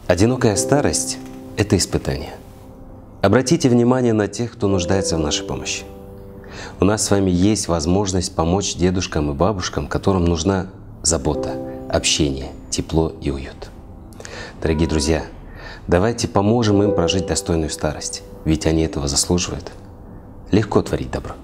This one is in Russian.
Одинокая старость – это испытание. Обратите внимание на тех, кто нуждается в нашей помощи. У нас с вами есть возможность помочь дедушкам и бабушкам, которым нужна забота, общение, тепло и уют. Дорогие друзья, давайте поможем им прожить достойную старость, ведь они этого заслуживают. Легко творить добро.